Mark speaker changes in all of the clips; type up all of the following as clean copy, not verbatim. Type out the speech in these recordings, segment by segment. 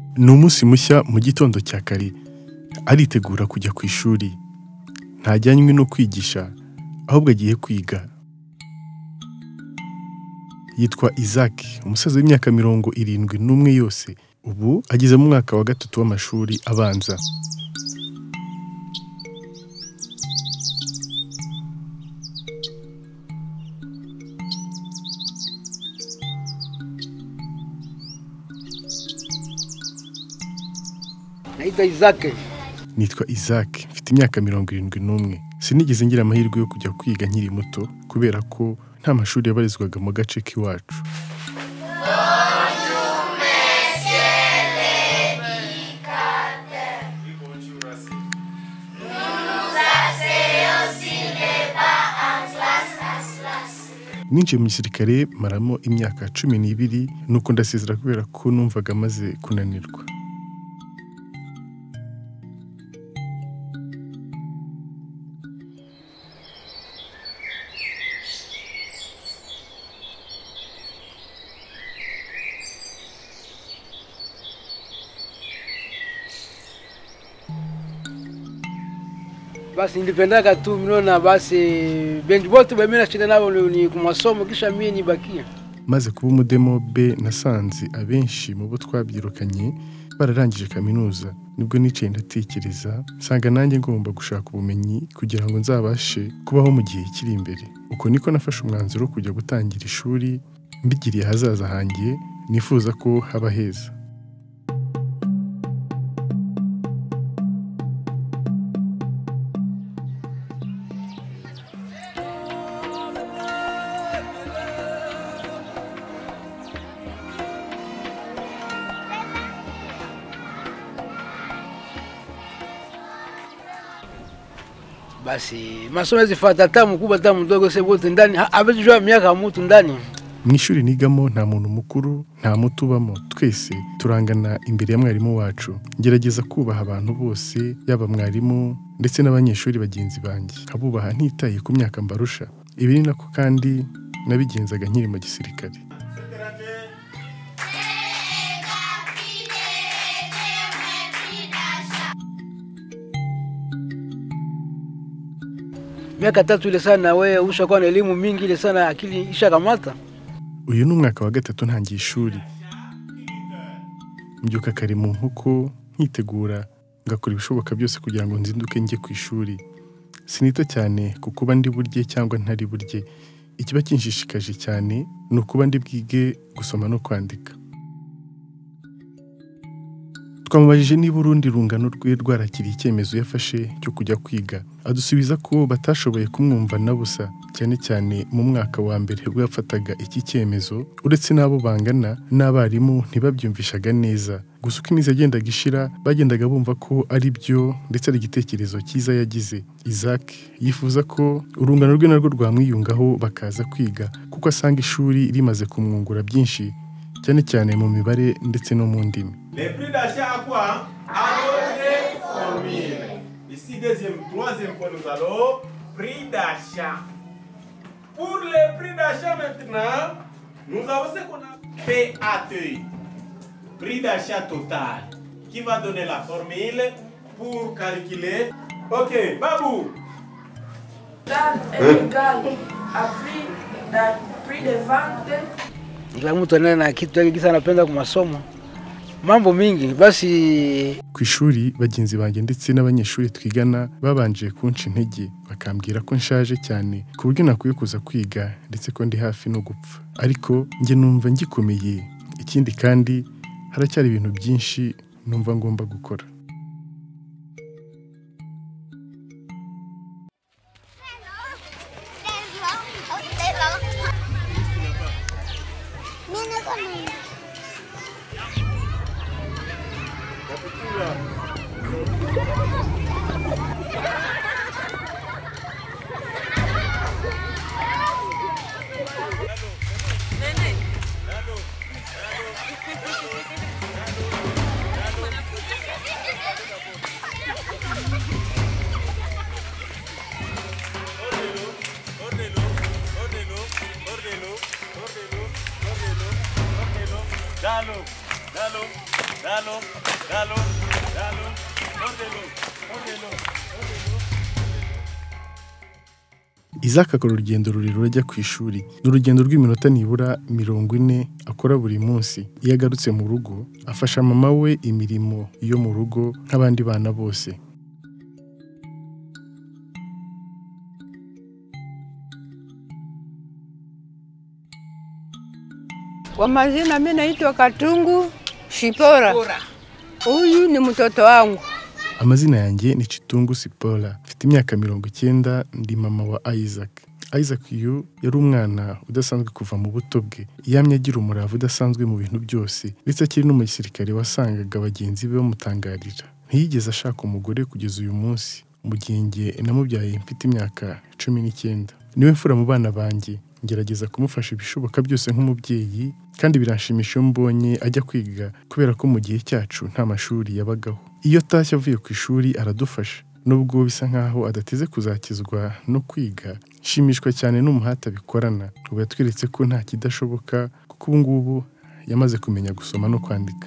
Speaker 1: Ni umunsi mushya mu gitondo cya kare aritegura kujya ku ishuri. Ntajyanywe no kwigisha ahubwo agiye kwiga. Yitwa Isaac, umusaza w'imyaka 71 yose. Ubu ageze mu mwaka wa 3 w'amashuri abanza. Nitwa Isaac, mfite imyaka 71. Sinigeze ngira amahirwe yo kujya kwiga nkiri muto kubera ko nta mashuri yabarizwaga mu gace k'iwacu. Ninjiye mu gisirikare maramo imyaka 12 nuko ndasezera kubera ko numvaga maze kunanirwa.
Speaker 2: Basi nilipendaga tu mnaona basi benji bote bamena shida nabo ni kumasomo kisha mimi nibakia.
Speaker 1: Maze kuba umudemo B nasanze abenshi mu bo twabyirukanye bararangije kaminuza. Nibwo nicaye ndatekereza nsanga nanjye ngomba gushaka ubumenyi kugira ngo nzabashe kubaho mu gihe kiri imbere. Uko niko nafashe umwanzuro kujya gutangira ishuri mbigiriye hazaza hanjye nifuza ko haba heza.
Speaker 2: Basi masomo zifuata tamu kubwa tamu mdogo se wote ndani abejwa miaka mtu ndani.
Speaker 1: Mu ishuri nigamo nta muntu mukuru nta muto ubamo, twese turangana imbere ya mwarimu wacu. Ngerageza kubaha abantu bose yaba mwarimu ndetse n'abanyeshuri bagenzi banjye, abubaha ntitaye ku myaka mbarusha. Ibi ni nako kandi nabigenzaga nkiri mu gisirikare.
Speaker 2: Miaka 3 ile sana wewe ushakuwa na elimu mingi ile sana akili ishakamata.
Speaker 1: Uyu ni umwaka wa 3 ntangiye ishuri. Mbyuka kare mu nkuko nkitegura ngakora ibishoboka byose kugira ngo nzinduke njye ku ishuri. Sinita cyane kukuba ndi burye cyangwa ntari burye. Ikiba kinshishikaje cyane ni ukuba ndi bwige gusoma no kwandika. Twamubajije niba urundi rungano rwe rwarakiriye icyemezo yafashe cyo kujya kwiga. Adusubiza ko batashoboye kumwumva na busa, cyane cyane mu mwaka wa mbere ubwo yafataga iki cyemezo. Uretse n'abo bangana n'abarimu ntibabyumvishaga neza. Gusa uko iminsi yagendaga ishira bagendaga bumva ko ari byo ndetse ari igitekerezo cyiza yagize. Isaac yifuza ko urungano rwe narwo rwamwiyungaho bakaza kwiga kuko asanga ishuri rimaze kumwungura byinshi, cyane cyane mu mibare ndetse no mu ndimi.
Speaker 3: Les prix d'achat à quoi? À notre formule. Ici, troisième point, nous allons prix d'achat. Pour les prix d'achat maintenant, nous avons ce qu'on appelle PAT, prix d'achat total, qui va donner la formule pour calculer. Ok, Babou.
Speaker 4: Est égal à prix de vente.
Speaker 2: Kila mtu anaona kitu yake kisa anapenda kwa masomo. Mambo mingi basi
Speaker 1: ku ishuri bagenzi banjye ndetse n'abanyeshuri twigana babanje kunca intege bakambwira ko nshaje cyane ku buryo nakwiye kuza kwiga ndetse ko ndi hafi no gupfa. Ariko nge numva ngikomeye. Ikindi kandi haracyari ibintu byinshi numva ngomba gukora.
Speaker 3: Dalo.
Speaker 1: Isaac akora urugendo rurerure ajya ku ishuri. Ni urugendo rw'iminota nibura 40 akora buri munsi. Iyo agarutse mu rugo, afasha mama we imirimo yo mu rugo nk'abandi bana bose.
Speaker 5: Kwa majina mimi naitwa Katungu Shipora. Huyu ni mtoto wangu.
Speaker 1: Amazina yanjye ni Chitungu Sipola. Mfite imyaka 90, ndi mama wa Isaac. Isaac uyu yari umwana udasanzwe kuva mu buto bwe. Yamye agira umurava udasanzwe mu bintu byose. Ndetse akiri n'umusirikare wasangaga bagenzi be bamutangarira. Ntiyigeze ashaka umugore kugeza uyu munsi. Mu gihe njye namubyaye mfite imyaka 19. Niwe mfura mu bana banjye. Ngerageza kumufasha ibishoboka byose nk'umubyeyi, kandi biranshimisha iyo mbonye ajya kwiga kubera ko mu gihe cyacu nta mashuri yabagaho. Iyo tashye avuye ku ishuri aradufasha, nubwo bisa nkaho adateze kuzakizwa no kwiga. Shimishwa cyane n'umuhate abikorana. Ubu yatweretse ko nta kidashoboka kuko ubu ngubu yamaze kumenya gusoma no kwandika.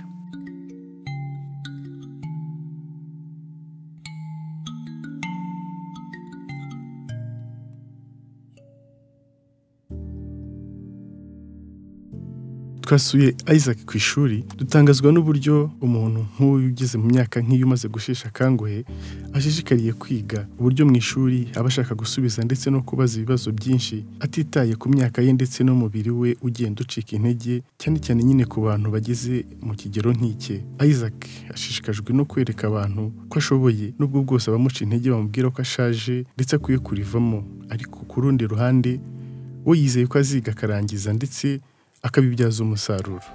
Speaker 1: Twasuye Isaac ku ishuri, dutangazwa n'uburyo umuntu nk'uyu ugeze mu myaka nk'iyo umaze gushesha kangohe ashishikariye kwiga. Uburyo mu ishuri aba ashaka gusubiza ndetse no kubaza ibibazo byinshi, atitaye ku myaka ye ndetse n'umubiri we ugenda ucika intege, cyane cyane nyine ku bantu bageze mu kigero nk'ike. Isaac ashishikajwe no kwereka abantu ko ashoboye, nubwo bwose abamuca intege bamubwira ko ashaje ndetse akwiye kurivamo. Ariko ku rundi ruhande we yizeye ko aziga akarangiza ndetse akabibyaza umusaruro.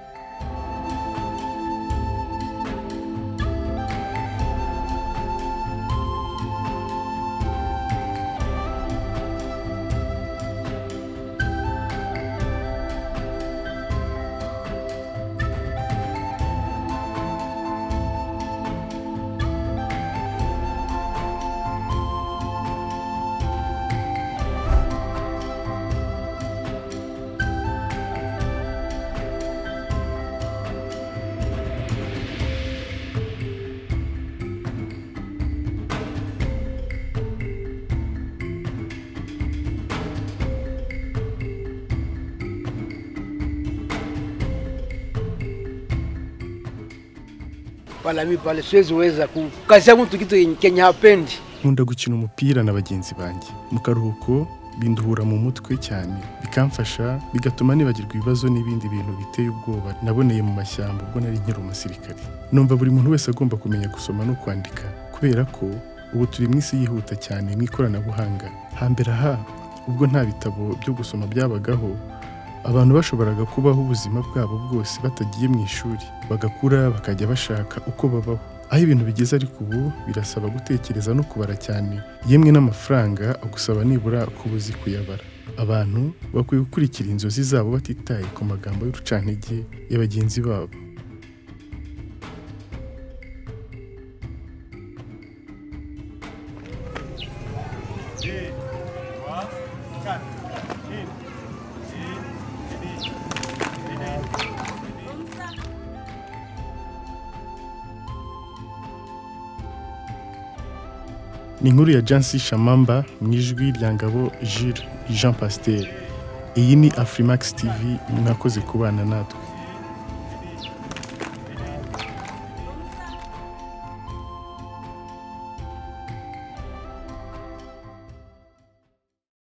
Speaker 2: Wala mimi pale siwezi weza kukazia mtu kitu Kenya hapendi.
Speaker 1: Nkunda gukina umupira na bagenzi banjye. Mu karuhuko binduhura mu mutwe cyane, bikamfasha, bigatuma nibagirwa ibibazo n'ibindi bintu biteye ubwoba naboneye mu mashyamba ubwo nari nkiri umusirikare. Numva buri muntu wese agomba kumenya gusoma no kwandika, kubera ko ubu turi mu isi yihuta cyane mu ikoranabuhanga. Hambere aha, ubwo nta bitabo byo gusoma byabagaho, abantu bashoboraga kubaho ubuzima bwabo bwose batagiye mu ishuri, bagakura bakajya bashaka uko babaho. Aho ibintu bigeze ariko ubu birasaba gutekereza no kubara cyane, yemwe n'amafaranga agusaba nibura kubuzi kuyabara. Abantu bakwiye gukurikira inzozi zabo batitaye ku magambo y'urucantege y'abagenzi babo. Ni inkuru ya Jansi Shamamba mu ijwi rya Ngabo Jules Jean Pasteur. Iyi ni Afrimax TV, mwakoze kubana natwe.